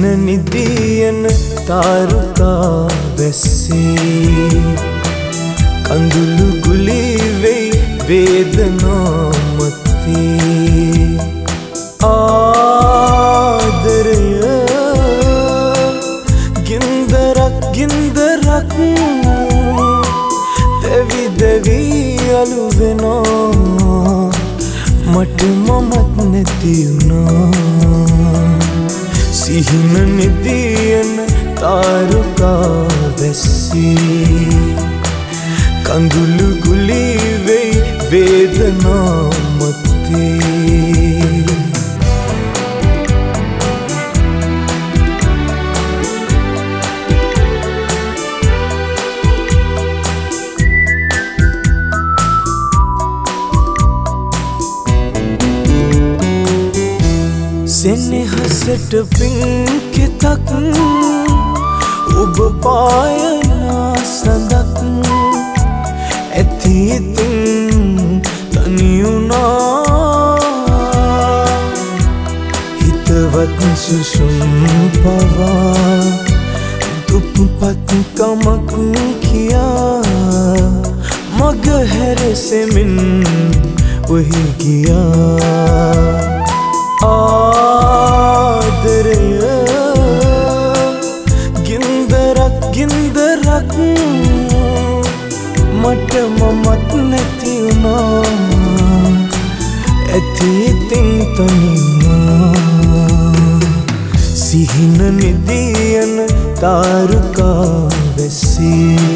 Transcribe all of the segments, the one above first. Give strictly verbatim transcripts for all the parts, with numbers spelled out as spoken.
නිදියන තාරුකා වැස්සේ කඳුළු ගුලි වෙයි වේදනා මතේ ආදරය ගින්දරක් ගින්දරක් දෙවි දෙවි අලු වෙනවා මට මමත් නැති වුණා සිහින නිදියන තාරුකා වැස්සේ කඳුළු ගුලි වෙයි වේදනා මතේ සෙනෙහසට පිංකෙතක් ඔබ පායනා සඳක් ඇති ඉතින් තනි වුණා හිතවත් සුසුම් පවා දුප්පත් කමක් කියා මග හැරසෙමින් ඔහි ගියා ආදරය ගින්දරක් ගින්දරක් මට මමත් නැති වුණා ඇති ඉතින් තනිවුණා සිහින නිදියන තාරුකා වැස්සේ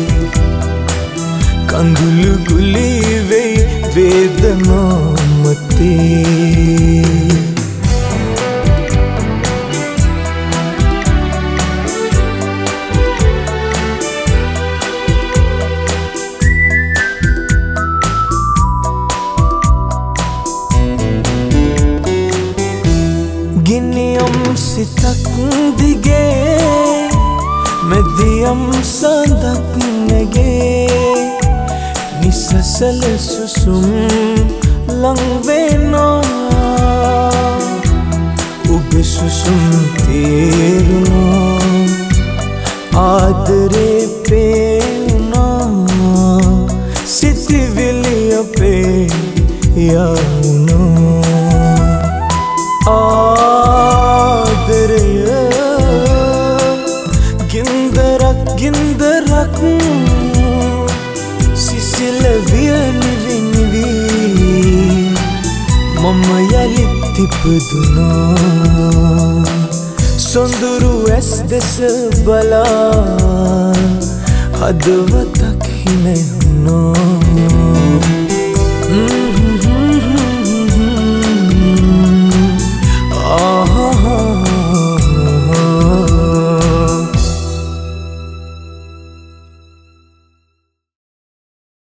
කඳුළු ගුලි වෙයි වේදනා මතේ ගිනියම් සිතක් දිගේ මැදියම් සඳක් නැගේ නිසසල සුසුම් ලං වෙනවා ඔබේ සුසුම් තේරුණා ආදරේ පේුණා සිතිවිලි අපේ යවුණා ආදරය ගින්දරක් ගින්දරක් සිසිල වියනි විනිවි මම යලිත් ඉපදුනා සොඳුරු ඇස් දෙස බලා හදවතක් හිනැහුණා